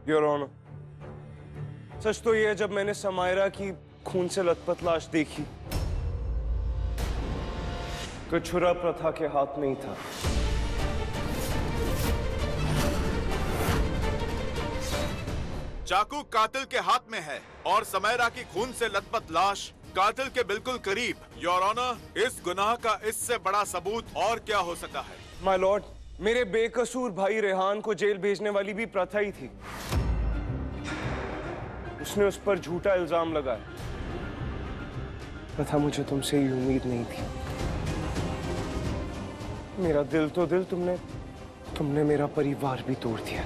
Your honour, सच तो ये है, जब मैंने समायरा की खून से लथपथ लाश देखी तो छुरा प्रथा के हाथ में ही था। चाकू कातिल के हाथ में है और समायरा की खून से लथपथ लाश कातिल के बिल्कुल करीब। योर ऑनर, इस गुनाह का इससे बड़ा सबूत और क्या हो सकता है? माय लॉर्ड, मेरे बेकसूर भाई रेहान को जेल भेजने वाली भी प्रथा ही थी। उसने उस पर झूठा इल्जाम लगाया। प्रथा, मुझे तुमसे ये उम्मीद नहीं थी। मेरा दिल तो दिल, तुमने मेरा परिवार भी तोड़ दिया।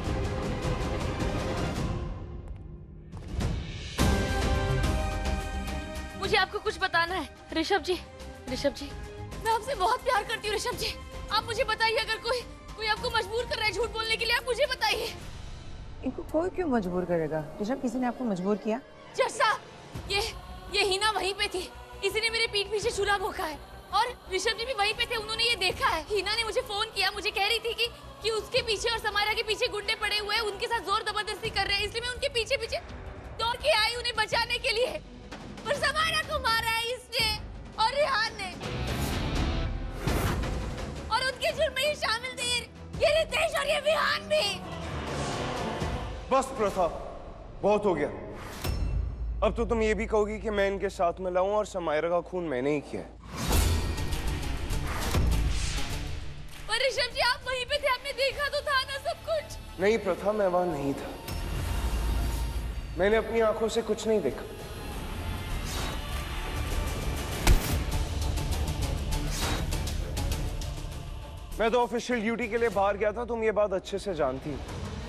मुझे आपको कुछ बताना है। ऋषभ जी, मैं आपसे बहुत प्यार करती हूँ। ऋषभ जी, आप मुझे बताइए, अगर कोई आपको मजबूर कर रहा है झूठ बोलने के लिए, आप मुझे बताइए। इनको कोई क्यों मजबूर करेगा? ऋषभ, किसी ने आपको मजबूर किया? जज साहब, ये हिना वहीं पे थी। किसी ने मेरे पीठ पीछे छुरा भोंका है और ऋषभ जी भी वहीं पे थे। उन्होंने ये देखा है। हिना ने मुझे फोन किया, मुझे कह रही थी कि उसके पीछे और समायरा के पीछे गुंडे पड़े हुए हैं, उनके साथ जोर जबरदस्ती कर रहे हैं। इसलिए मैं उनके पीछे पीछे दौड़ के आई उन्हें बचाने के लिए। पर समायरा को मारा है इसने और रेहान ने, और उनके जुर्म में ही शामिल थे ये रितेश और ये विहान भी। बस प्रथा, बहुत हो गया। अब तो तुम ये भी कहोगी कि मैं इनके साथ में लाऊं और समायरा का खून मैंने ही किया है। पर ऋषभ जी, आप वहीं पे थे, आपने देखा तो था ना सब कुछ। नहीं प्रथा, मैं वहां नहीं था। मैंने अपनी आंखों से कुछ नहीं देखा। मैं तो ऑफिशियल ड्यूटी के लिए बाहर गया था। तुम ये बात अच्छे से जानती हो।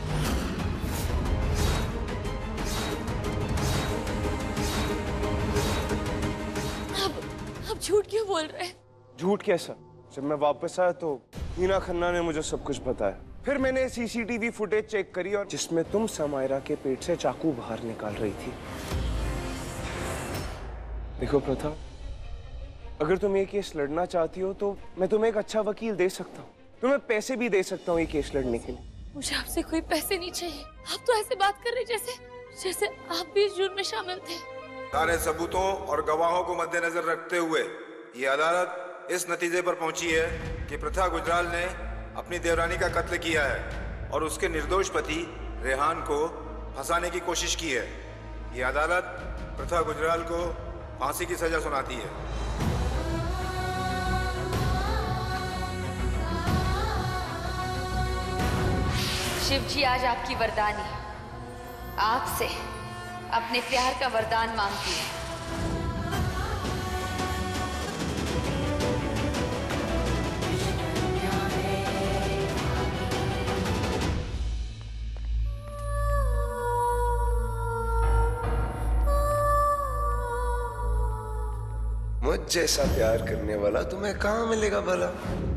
अब झूठ क्यों बोल रहे हैं? झूठ कैसा? जब मैं वापस आया तो हीना खन्ना ने मुझे सब कुछ बताया। फिर मैंने सीसीटीवी फुटेज चेक करी और जिसमें तुम समायरा के पेट से चाकू बाहर निकाल रही थी। देखो प्रथा, अगर तुम ये केस लड़ना चाहती हो तो मैं तुम्हें एक अच्छा वकील दे सकता हूँ। तुम्हें पैसे भी दे सकता हूँ ये केस लड़ने के लिए। मुझे आपसे कोई पैसे नहीं चाहिए। आप तो ऐसे बात कर रहे जैसे आप भी इस जुर्म में शामिल थे। सारे सबूतों और गवाहों को मद्देनजर रखते हुए ये अदालत इस नतीजे पर पहुंची है कि प्रथा गुजराल ने अपनी देवरानी का कत्ल किया है और उसके निर्दोष पति रेहान को फंसाने की कोशिश की है। ये अदालत प्रथा गुजराल को फांसी की सजा सुनाती है। शिव जी, आज आपकी वरदानी आपसे अपने प्यार का वरदान मांगती है। मुझ जैसा प्यार करने वाला तुम्हें कहाँ मिलेगा भला?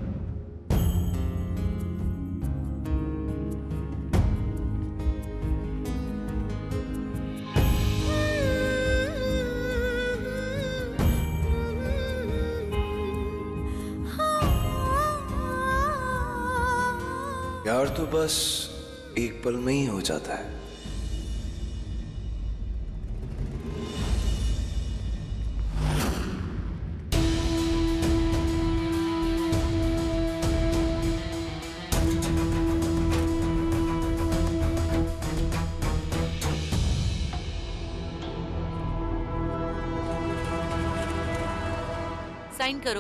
प्यार तो बस एक पल में ही हो जाता है। साइन करो।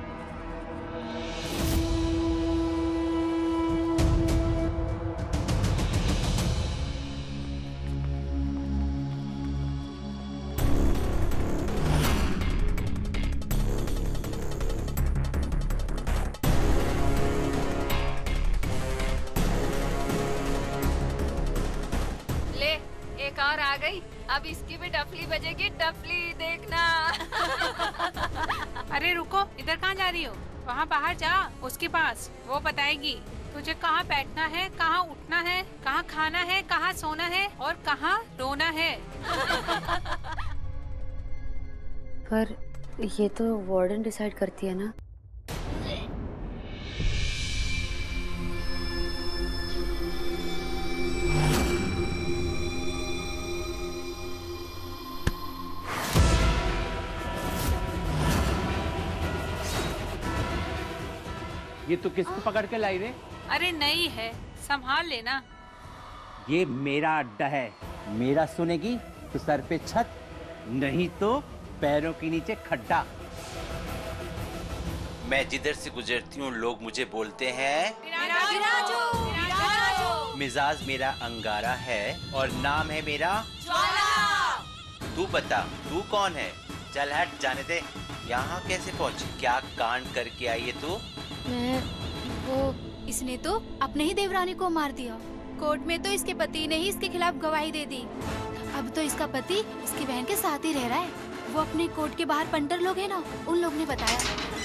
कार आ गई, अब इसकी भी टफली बजेगी। टफली देखना। अरे रुको, इधर कहाँ जा रही हो? वहाँ बाहर जा, उसके पास, वो बताएगी तुझे कहाँ बैठना है, कहाँ उठना है, कहाँ खाना है, कहाँ सोना है और कहाँ रोना है। पर ये तो वार्डन डिसाइड करती है ना। ये तो किसको पकड़ के लाई रे? अरे नहीं है, संभाल लेना। ये मेरा अड्डा है, मेरा सुनेगी तो सर पे छत, नहीं तो पैरों के नीचे खड्डा। मैं जिधर से गुजरती हूँ लोग मुझे बोलते हैं मिजाज मेरा अंगारा है और नाम है मेरा ज्वाला। तू बता तू कौन है? चल हट, जाने दे। यहाँ कैसे पहुँची? क्या कांड करके आई है तू? इसने तो अपने ही देवरानी को मार दिया। कोर्ट में तो इसके पति ने ही इसके खिलाफ गवाही दे दी। अब तो इसका पति इसकी बहन के साथ ही रह रहा है। वो अपने कोर्ट के बाहर पंटर लोग हैं ना, उन लोग ने बताया।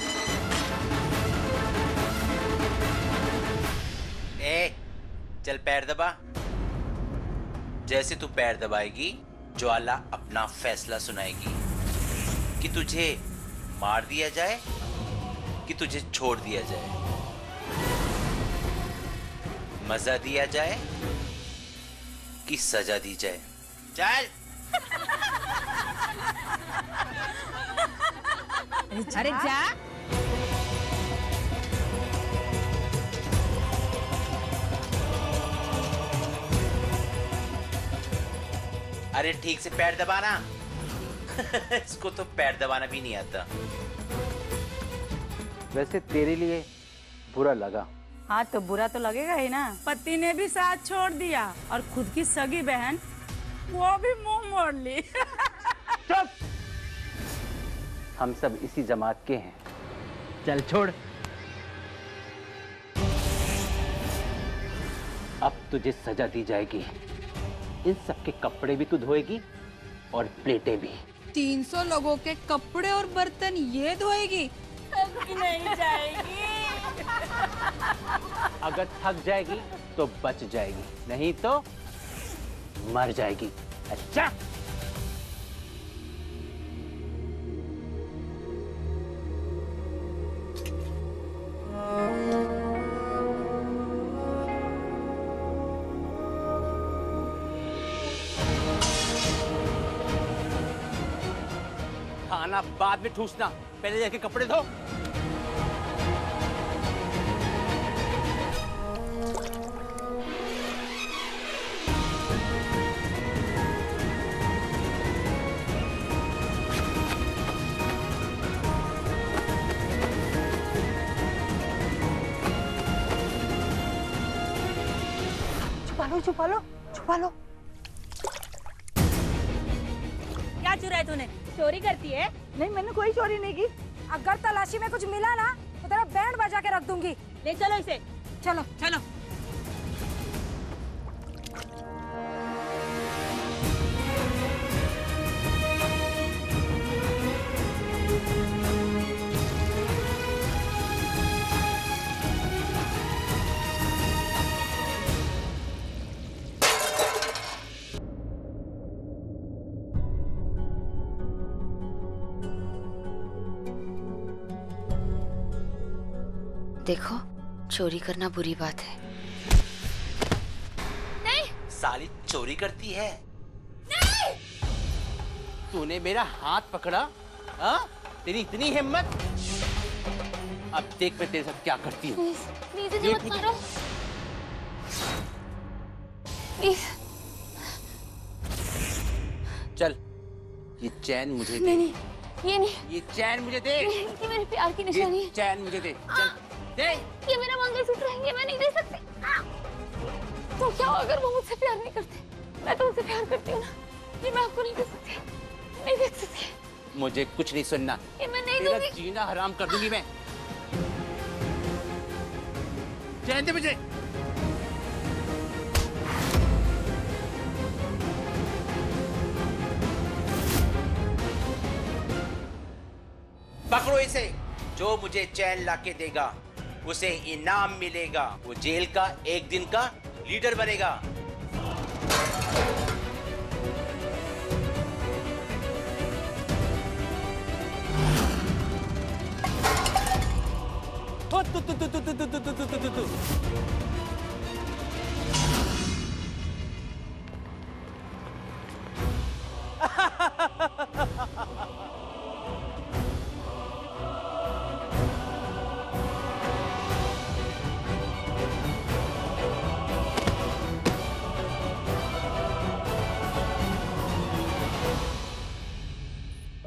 ए, चल पैर दबा। जैसे तू पैर दबाएगी ज्वाला अपना फैसला सुनाएगी कि तुझे मार दिया जाए कि तुझे छोड़ दिया जाए, मजा दिया जाए कि सजा दी जाए। चल। अरे जा। अरे ठीक से पैर दबाना। इसको तो पैर दबाना भी नहीं आता। वैसे तेरे लिए बुरा लगा। हाँ तो बुरा तो लगेगा ही ना। पति ने भी साथ छोड़ दिया और खुद की सगी बहन वो भी मुंह मोड़ ली। चुप! हम सब इसी जमात के हैं। चल छोड़। अब तुझे सजा दी जाएगी। इन सब के कपड़े भी तू धोएगी और प्लेटें भी। 300 लोगों के कपड़े और बर्तन ये धोएगी? थक नहीं जाएगी। अगर थक जाएगी तो बच जाएगी, नहीं तो मर जाएगी। अच्छा? खाना बाद में ठूसना, पहले जाके कपड़े धो। छुपा लो। क्या चुराया तूने? चोरी करती है? नहीं, मैंने कोई चोरी नहीं की। अगर तलाशी में कुछ मिला ना तो तेरा बैंड बजा के रख दूंगी। ले चलो इसे। चलो। देखो, चोरी करना बुरी बात है। नहीं। साली चोरी करती है? नहीं। तूने मेरा हाथ पकड़ा? हाँ? तेरी इतनी हिम्मत? अब देख मैं तेरे साथ क्या करती हूँ। प्लीज इसे मत मारो। प्लीज। चल, ये चैन मुझे दे। नहीं, ये नहीं। ये चैन मुझे दे। ये मेरे प्यार की निशानी है। चैन मुझे दे। चल दे। ये मेरा मंगलसूत्र है, ये मैं नहीं दे सकती। तो क्या अगर वो मुझसे प्यार नहीं करते? मैं तो उनसे प्यार करती हूँ ना। ये मैं आपको नहीं दे सकती, नहीं दे सकती। मुझे कुछ नहीं सुनना। ये मैं नहीं तेरा दूंगी। जीना हराम कर दूंगी मैं। चैन दे मुझे। पकड़ो इसे। जो मुझे चैन लाके देगा उसे इनाम मिलेगा। वो जेल का एक दिन का लीडर बनेगा।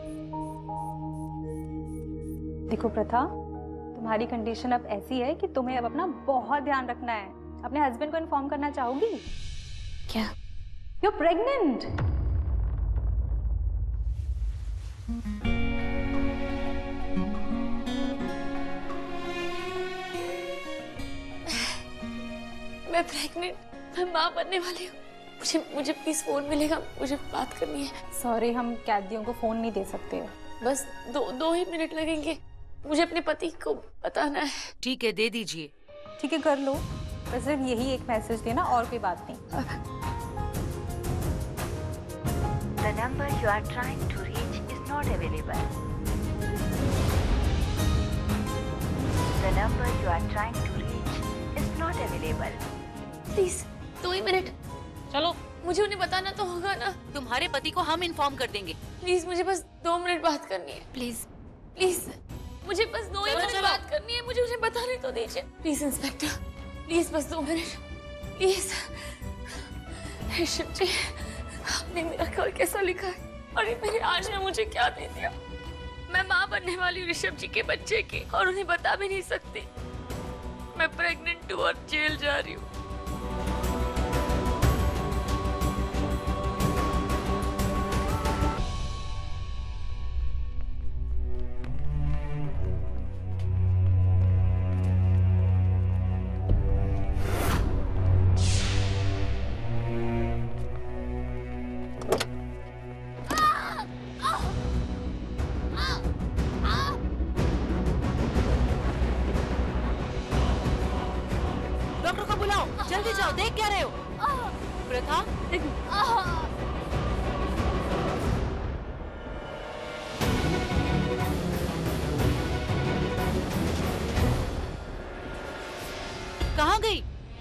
देखो प्रथा, तुम्हारी कंडीशन अब ऐसी है कि तुम्हें अब अपना बहुत ध्यान रखना है। अपने हस्बैंड को इन्फॉर्म करना चाहोगी? क्या? You are pregnant. मैं प्रेग्नेंट, मैं माँ बनने वाली हूँ। मुझे प्लीज फोन मिलेगा, मुझे बात करनी है। सॉरी, हम कैदियों को फोन नहीं दे सकते। बस दो ही मिनट लगेंगे, मुझे अपने पति को बताना है। ठीक है, दे दीजिए। ठीक है, कर लो। बस सिर्फ यही एक मैसेज देना, और कोई बात नहीं। The number you are trying to reach is not available. The number you are trying to reach is not available. Please 2 ही मिनट। चलो, मुझे उन्हें बताना तो होगा ना। तुम्हारे पति को हम इन्फॉर्म कर देंगे। प्लीज मुझे बस 2 मिनट बात करनी है। प्लीज प्लीज मुझे बस 2 ही मिनट बात करनी है। मुझे उन्हें बताने तो दीजिए प्लीज। इंस्पेक्टर प्लीज बस 2 मिनट प्लीज। ऋषभ जी, आपने मेरा घर कैसा लिखा है और ये मेरे आज ने मुझे क्या दे दिया? मैं माँ बनने वाली हूँ ऋषभ जी के बच्चे की, और उन्हें बता भी नहीं सकती। मैं प्रेग्नेंट हूँ और जेल जा रही हूँ। डॉक्टर को बुलाओ, जल्दी जाओ। देख क्या रहे हो? प्रथा, कहाँ गई?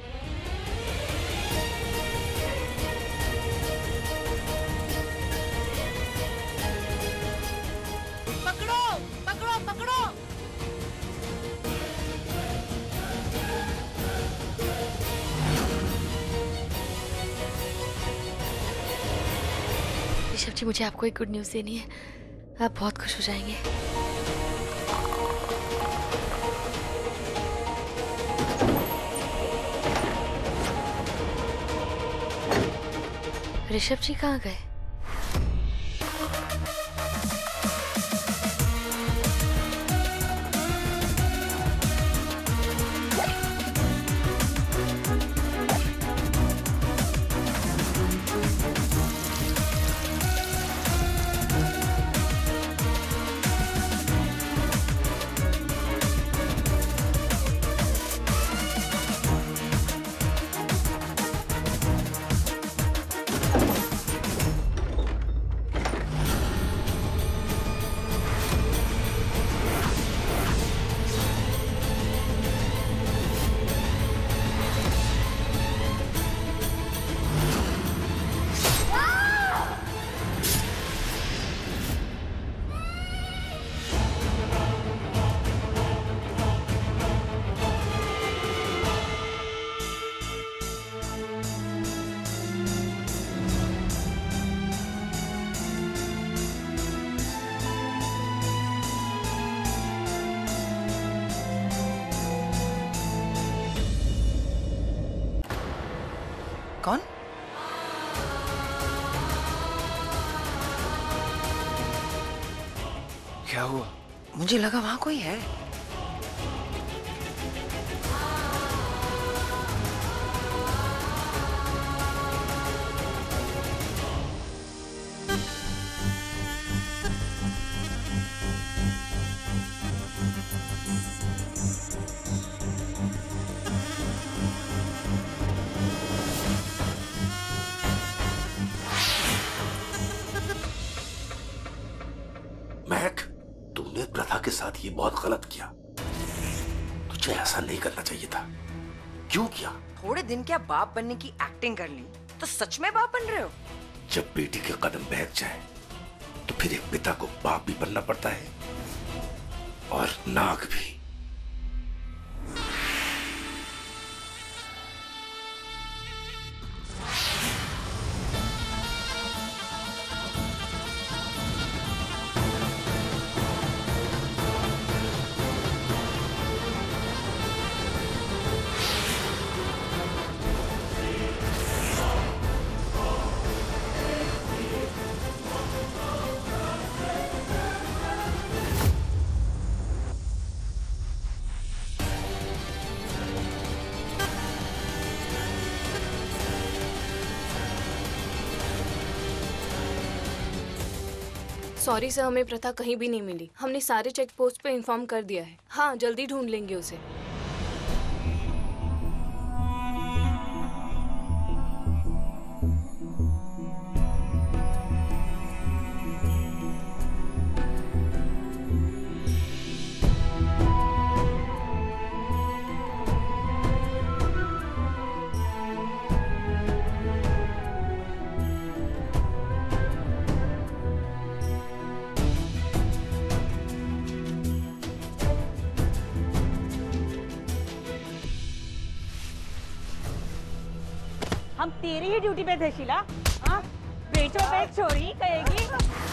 पकड़ो पकड़ो पकड़ो। ऋषभ जी, मुझे आपको एक गुड न्यूज़ देनी है। आप बहुत खुश हो जाएंगे। ऋषभ जी कहाँ गए? कौन? क्या हुआ? मुझे लगा वहां कोई है। महक, तूने प्रथा के साथ ये बहुत गलत किया। तुझे ऐसा नहीं करना चाहिए था। क्यों किया? थोड़े दिन क्या बाप बनने की एक्टिंग कर ली तो सच में बाप बन रहे हो? जब बेटी के कदम बहक जाए तो फिर एक पिता को बाप भी बनना पड़ता है, और नाग भी। सॉरी सर, हमें प्रथा कहीं भी नहीं मिली। हमने सारे चेक पोस्ट पे इन्फॉर्म कर दिया है। हाँ, जल्दी ढूंढ लेंगे उसे। हम तेरी ही ड्यूटी पे थे शीला। हाँ, बेटों पे चोरी कहेगी।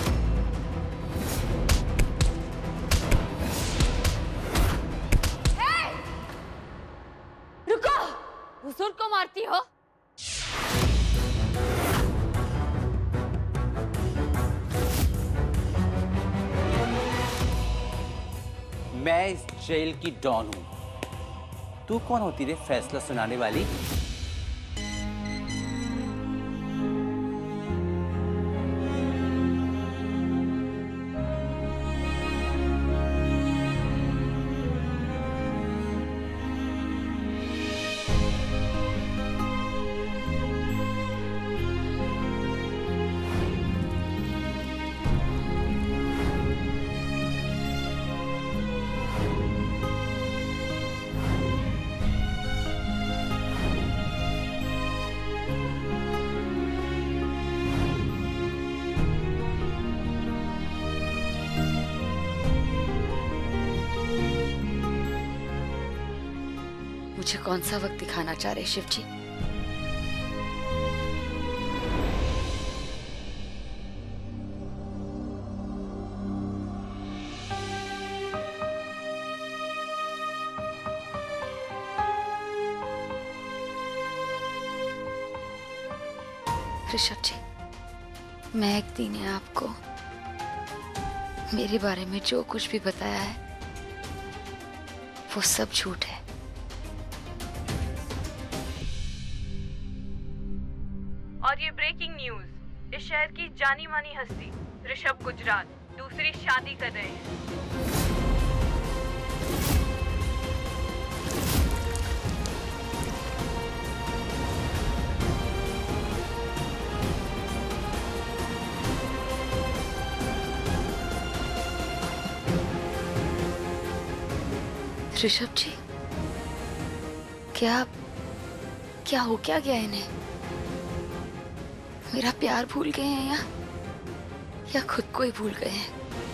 रुको, हुजूर को मारती हो? मैं इस जेल की डॉन हूँ। तू कौन होती रे फैसला सुनाने वाली? मुझे कौन सा वक्त दिखाना चाह रहे शिव जी? ऋषभ जी, मैं एक दिन ने आपको मेरे बारे में जो कुछ भी बताया है वो सब झूठ है। और ये ब्रेकिंग न्यूज, इस शहर की जानी मानी हस्ती ऋषभ गुजराल दूसरी शादी कर रहे हैं। ऋषभ जी, क्या हो क्या गया इन्हें? मेरा प्यार भूल गए हैं या खुद को ही भूल गए हैं?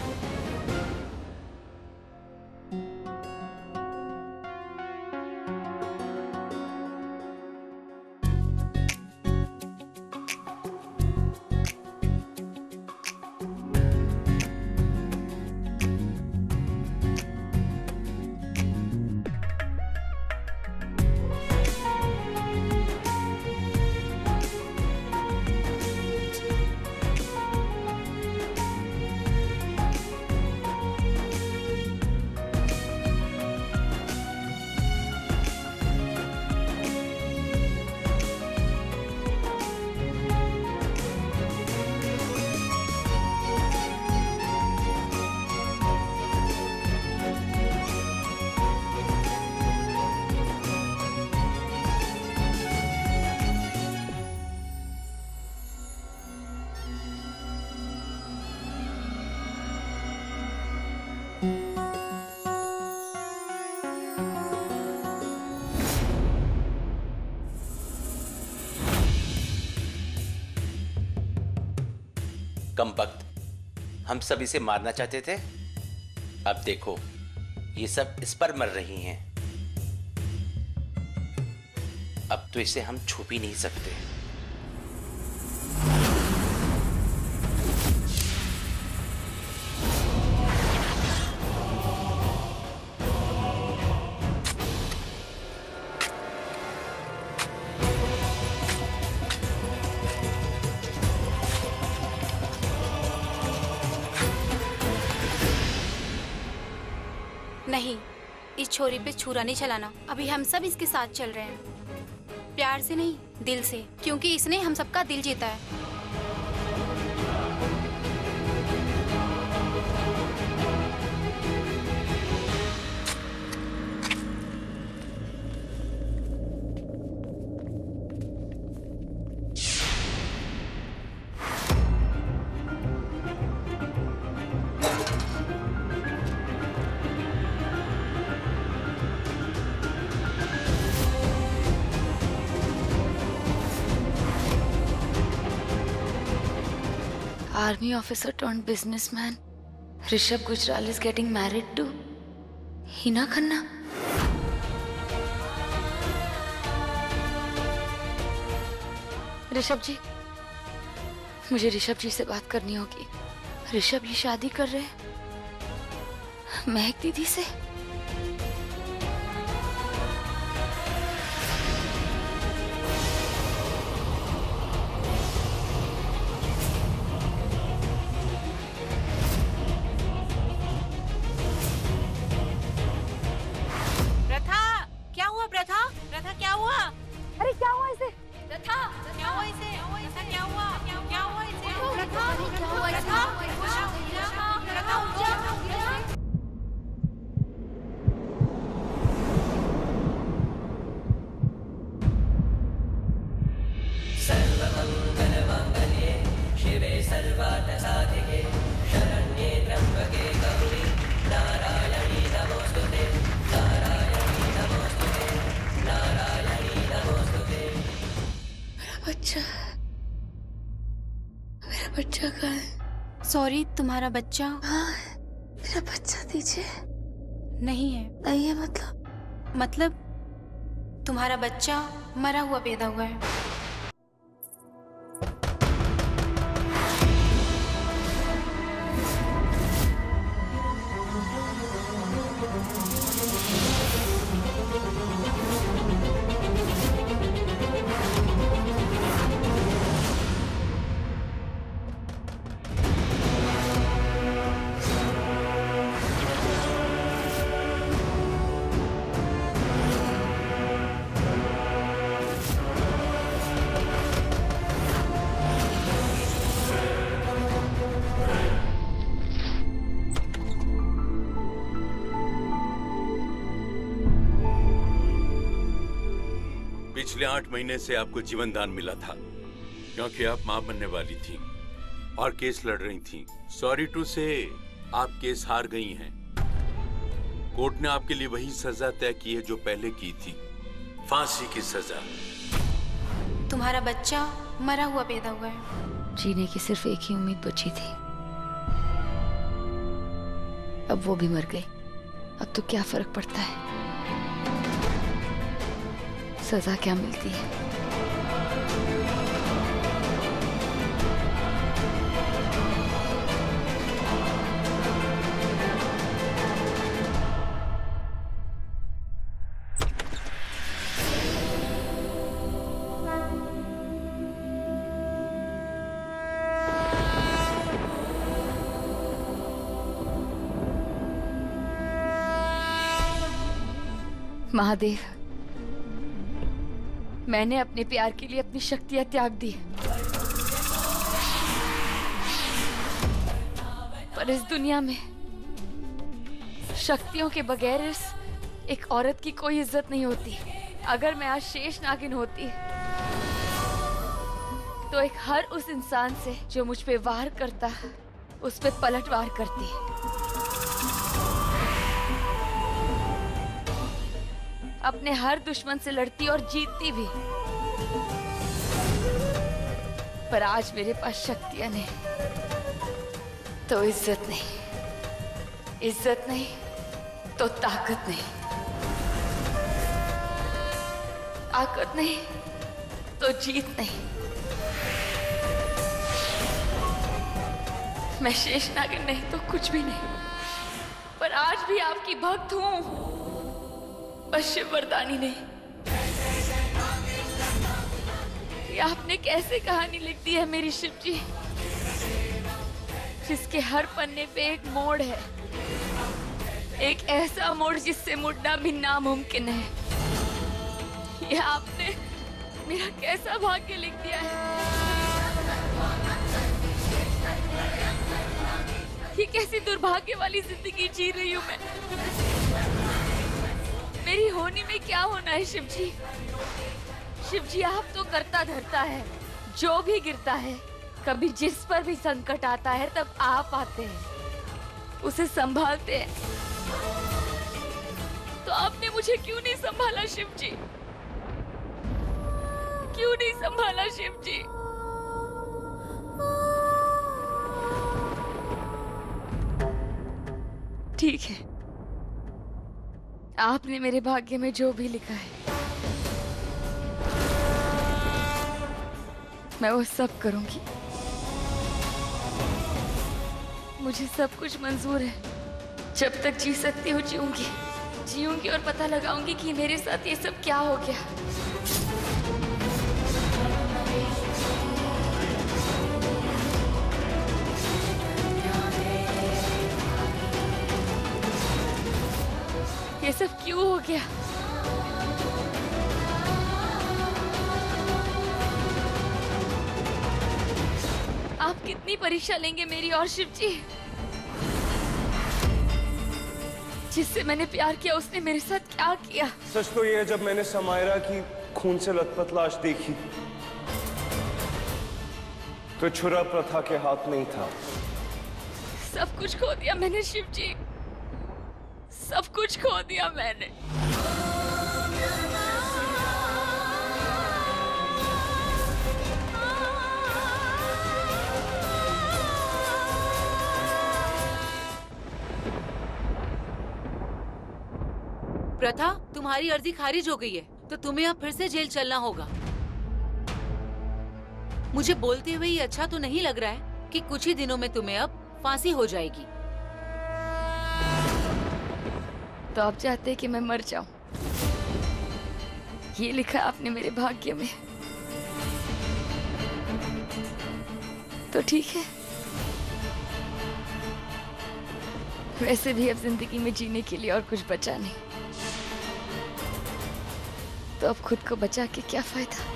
कमबख्त, हम सब इसे मारना चाहते थे। अब देखो, ये सब इस पर मर रही हैं। अब तो इसे हम छू भी नहीं सकते। नहीं, इस छोरी पे छुरा नहीं चलाना। अभी हम सब इसके साथ चल रहे हैं, प्यार से नहीं दिल से, क्योंकि इसने हम सबका दिल जीता है। Army officer turned businessman Rishabh Gujral is getting married to Hina Khanna. Rishabh ji, मुझे ऋषभ जी से बात करनी होगी। ऋषभ ये शादी कर रहे हैं महक दीदी से। प्रथा, क्या हुआ प्रथा? प्रथा क्या हुआ? अरे क्या हुआ इसे? प्रथा, क्या हुआ इसे? प्रथा क्या हुआ? क्या हुआ इसे? प्रथा, क्या हुआ इसे? प्रथा, प्रथा उठ जा। सर्वमङ्गलमाङ्गल्ये शिवे सर्वार्थसाधिके शरण्ये त्र्यम्बके गौरी नारायणी नमोस्तुते नारायणी नमोस्तुते नारायणी नमोस्तुते। मेरा बच्चा कहाँ है? सॉरी, तुम्हारा बच्चा? हाँ, मेरा बच्चा दीजिए। नहीं है। नहीं है मतलब तुम्हारा बच्चा मरा हुआ पैदा हुआ है। पिछले 8 महीने से आपको जीवन दान मिला था क्योंकि आप मां बनने वाली थी और केस लड़ रही थी। सॉरी टू से आप केस हार गई हैं। कोर्ट ने आपके लिए वही सजा तय की है जो पहले की थी, फांसी की सजा। तुम्हारा बच्चा मरा हुआ पैदा हुआ है। जीने की सिर्फ एक ही उम्मीद बची थी, अब वो भी मर गई। अब तो क्या फर्क पड़ता है, सजा क्या मिलती है। महादेव, मैंने अपने प्यार के लिए अपनी शक्तियां त्याग दी, पर इस दुनिया में शक्तियों के बगैर इस एक औरत की कोई इज्जत नहीं होती। अगर मैं आज शेष नागिन होती तो एक हर उस इंसान से जो मुझ पे वार करता उस पे पलटवार करती। अपने हर दुश्मन से लड़ती और जीतती भी। पर आज मेरे पास शक्तियां नहीं तो इज्जत नहीं, इज्जत नहीं तो ताकत नहीं, ताकत नहीं तो जीत नहीं। मैं शेषनागिन नहीं तो कुछ भी नहीं, पर आज भी आपकी भक्त हूं, बस शिव वरदानी नहीं। ये आपने कैसे कहानी लिख दी है मेरी शिव जी, जिसके हर पन्ने पे एक मोड़ है, एक ऐसा मोड़ जिससे मुड़ना भी नामुमकिन है। ये आपने मेरा कैसा भाग्य लिख दिया है। ये कैसी दुर्भाग्य वाली जिंदगी जी रही हूं मैं। मेरी होनी में क्या होना है शिव जी? शिव जी, आप तो करता धरता है, जो भी गिरता है, कभी जिस पर भी संकट आता है तब आप आते हैं, उसे संभालते हैं। तो आपने मुझे क्यों नहीं संभाला शिव जी? क्यों नहीं संभाला शिव जी? ठीक है, आपने मेरे भाग्य में जो भी लिखा है मैं वो सब करूंगी। मुझे सब कुछ मंजूर है। जब तक जी सकती हूँ जीऊंगी और पता लगाऊंगी कि मेरे साथ ये सब क्या हो गया। ये सब क्यों हो गया? आप कितनी परीक्षा लेंगे मेरी और शिव जी? जिससे मैंने प्यार किया उसने मेरे साथ क्या किया? सच तो ये है, जब मैंने समायरा की खून से लथपथ लाश देखी तो छुरा प्रथा के हाथ नहीं था। सब कुछ खो दिया मैंने शिव जी, सब कुछ खो दिया मैंने। प्रथा, तुम्हारी अर्जी खारिज हो गई है तो तुम्हें अब फिर से जेल चलना होगा। मुझे बोलते हुए ये अच्छा तो नहीं लग रहा है कि कुछ ही दिनों में तुम्हें अब फांसी हो जाएगी। तो आप चाहते हैं कि मैं मर जाऊं? ये लिखा आपने मेरे भाग्य में, तो ठीक है। वैसे भी अब जिंदगी में जीने के लिए और कुछ बचा नहीं, तो अब खुद को बचा के क्या फायदा।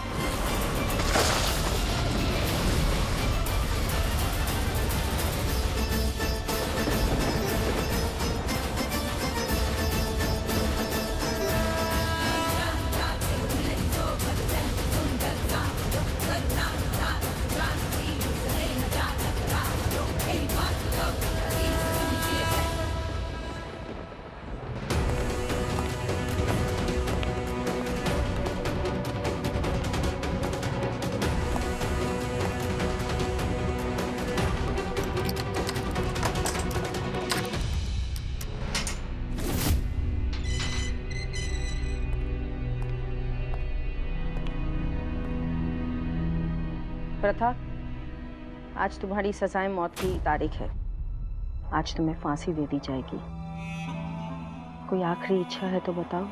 प्रथा, आज तुम्हारी सजाए मौत की तारीख है। आज तुम्हें फांसी दे दी जाएगी। कोई आखिरी इच्छा है तो बताओ।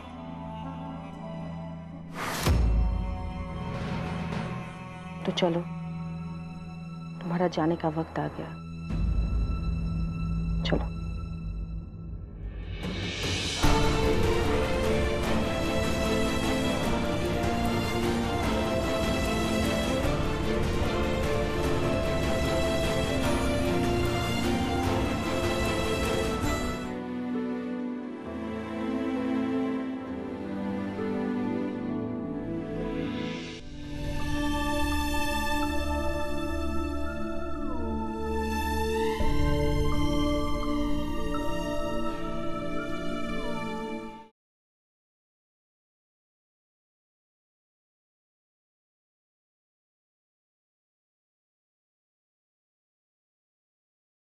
तो चलो, तुम्हारा जाने का वक्त आ गया। चलो।